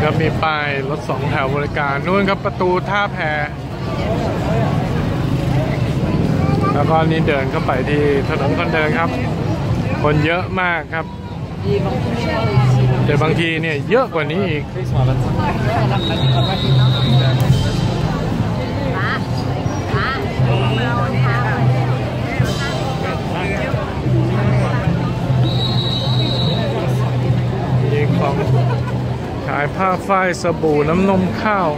ก็มีป้ายรถสองแถวบริการนู่นครับประตูท่าแพแล้วก็นี่เดินเข้าไปที่ถนนคนเดินครับคนเยอะมากครับแต่บางทีเนี่ยเยอะกว่านี้อีกมีของขายผ้าฝ้ายสบู่น้ำนมข้าว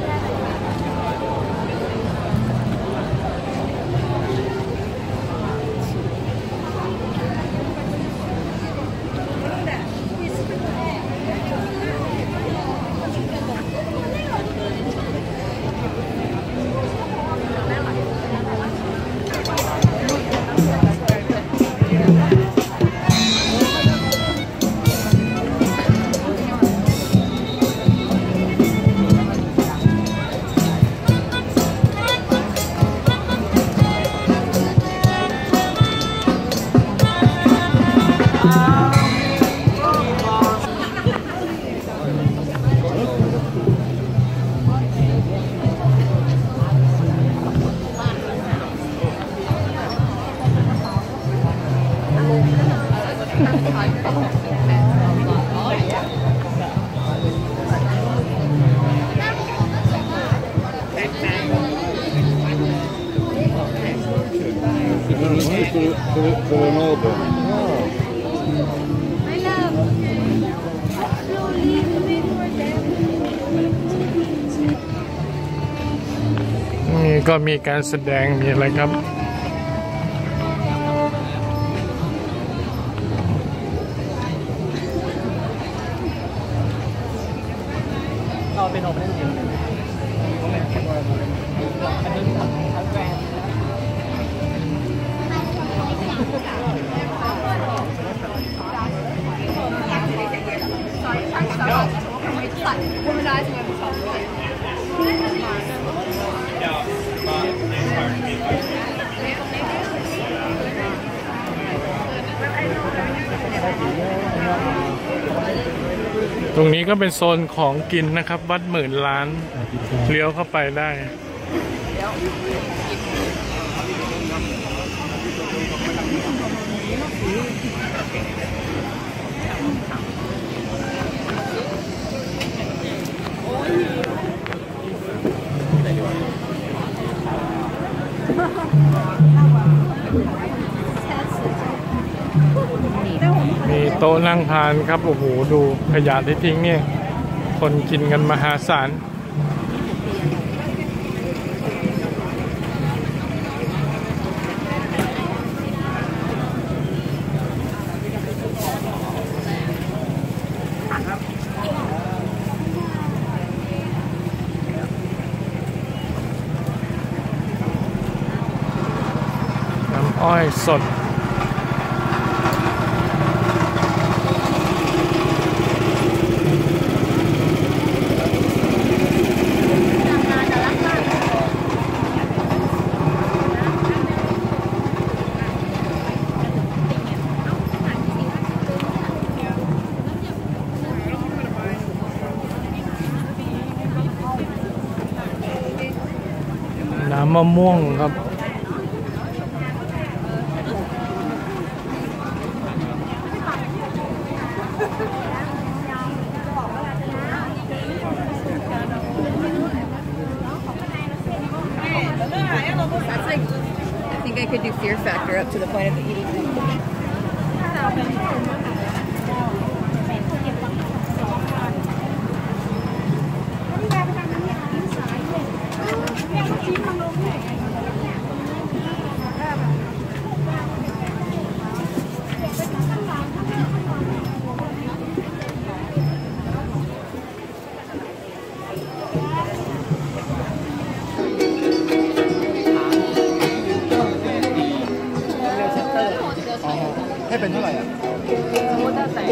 นี่ก็มีการแสดงมีอะไรครับเราเป็นโอเปนจิ๋วอันนี้ทั้งแบรนด์ตรงนี้ก็เป็นโซนของกินนะครับวัดหมื่นล้านเลี้ยวเข้าไปได้มีโต๊ะนั่งทานครับโอ้โหดูขยะที่ทิ้งเนี่ยคนกินกันมหาศาลน้ำอ้อยสดน้ำมะม่วงครับ I think I could do Fear Factor up to the point of eating. ให้เป็นเท่าไหร่อ่ะสมมติถ้าใส่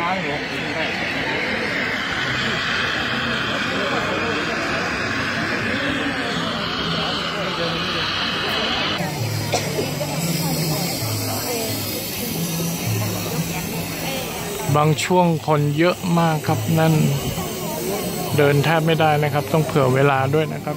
บางช่วงคนเยอะมากครับนั่นเดินแทบไม่ได้นะครับต้องเผื่อเวลาด้วยนะครับ